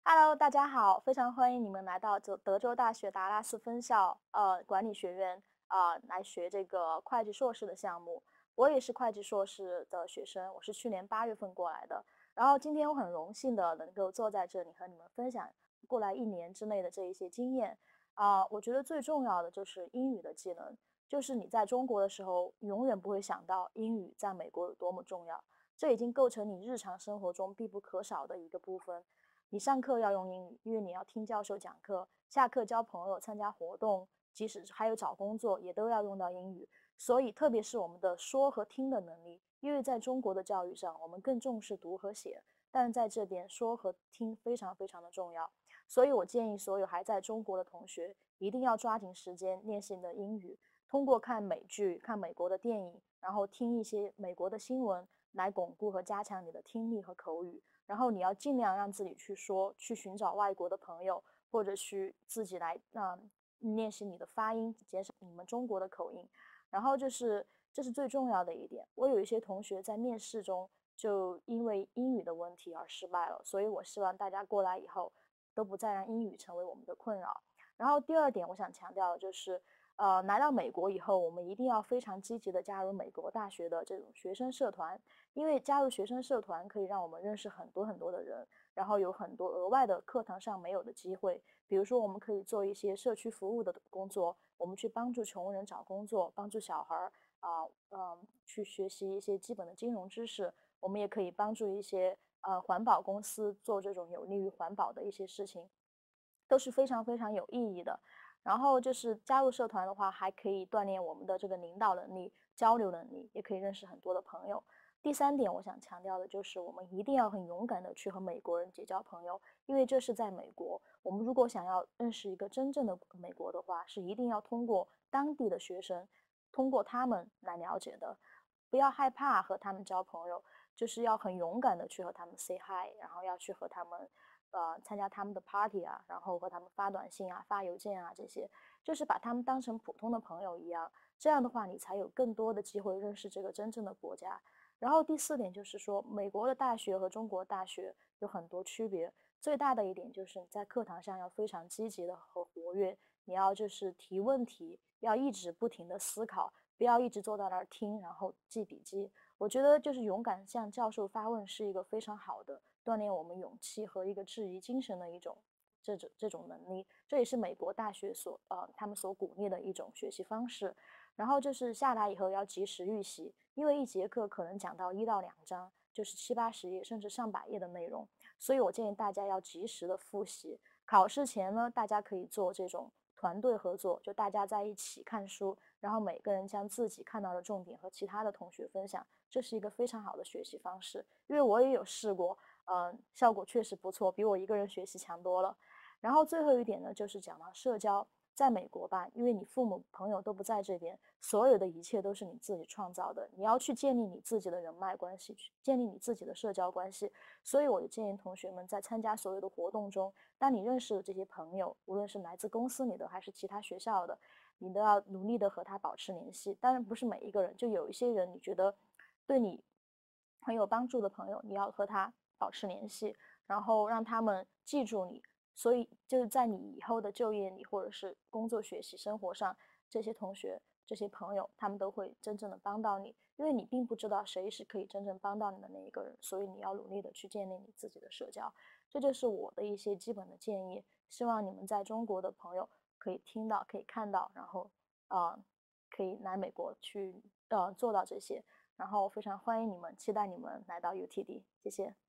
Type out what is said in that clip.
Hello，大家好，非常欢迎你们来到德州大学达拉斯分校管理学院来学这个会计硕士的项目。我也是会计硕士的学生，我是去年8月份过来的。然后今天我很荣幸的能够坐在这里和你们分享过来1年之内的这一些经验我觉得最重要的就是英语的技能，就是你在中国的时候永远不会想到英语在美国有多么重要，这已经构成你日常生活中必不可少的一个部分。你上课要用英语，因为你要听教授讲课；下课交朋友、参加活动，即使还有找工作，也都要用到英语。所以，特别是我们的说和听的能力，因为在中国的教育上，我们更重视读和写，但是在这边说和听非常非常的重要。所以我建议所有还在中国的同学，一定要抓紧时间练习你的英语，通过看美剧、看美国的电影，然后听一些美国的新闻，来巩固和加强你的听力和口语。然后你要尽量让自己去说，去寻找外国的朋友，或者去自己来练习你的发音，减少你们中国的口音。然后这是最重要的一点。我有一些同学在面试中就因为英语的问题而失败了，所以我希望大家过来以后都不再让英语成为我们的困扰。然后第二点，我想强调的就是，来到美国以后，我们一定要非常积极的加入美国大学的这种学生社团，因为加入学生社团可以让我们认识很多很多的人，然后有很多额外的课堂上没有的机会。比如说，我们可以做一些社区服务的工作，我们去帮助穷人找工作，帮助小孩去学习一些基本的金融知识。我们也可以帮助一些环保公司做这种有利于环保的一些事情，都是非常非常有意义的。然后就是加入社团的话，还可以锻炼我们的这个领导能力、交流能力，也可以认识很多的朋友。第三点，我想强调的就是，我们一定要很勇敢的去和美国人结交朋友，因为这是在美国。我们如果想要认识一个真正的美国的话，是一定要通过当地的学生，通过他们来了解的。不要害怕和他们交朋友，就是要很勇敢的去和他们 say hi，然后要去和他们参加他们的 party 啊，然后和他们发短信啊、发邮件啊这些，就是把他们当成普通的朋友一样。这样的话，你才有更多的机会认识这个真正的国家。然后第四点就是说，美国的大学和中国大学有很多区别，最大的一点就是你在课堂上要非常积极的和活跃，你要就是提问题，要一直不停的思考，不要一直坐在那儿听，然后记笔记。我觉得就是勇敢向教授发问是一个非常好的锻炼我们勇气和一个质疑精神的一种这种能力，这也是美国大学他们所鼓励的一种学习方式。然后就是下来以后要及时预习，因为一节课可能讲到1到2章，就是70、80页甚至上百页的内容，所以我建议大家要及时的复习。考试前呢，大家可以做这种团队合作，就大家在一起看书，然后每个人将自己看到的重点和其他的同学分享，这是一个非常好的学习方式。因为我也有试过，效果确实不错，比我一个人学习强多了。然后最后一点呢，就是讲到社交。在美国吧，因为你父母朋友都不在这边，所有的一切都是你自己创造的。你要去建立你自己的人脉关系，去建立你自己的社交关系。所以我就建议同学们在参加所有的活动中，当你认识的这些朋友，无论是来自公司里的还是其他学校的，你都要努力的和他保持联系。当然不是每一个人，就有一些人你觉得对你很有帮助的朋友，你要和他保持联系，然后让他们记住你。所以就是在你以后的就业里，或者是工作、学习、生活上，这些同学、这些朋友，他们都会真正的帮到你，因为你并不知道谁是可以真正帮到你的那一个人，所以你要努力的去建立你自己的社交。这就是我的一些基本的建议，希望你们在中国的朋友可以听到、可以看到，然后可以来美国去做到这些，然后非常欢迎你们，期待你们来到 UTD，谢谢。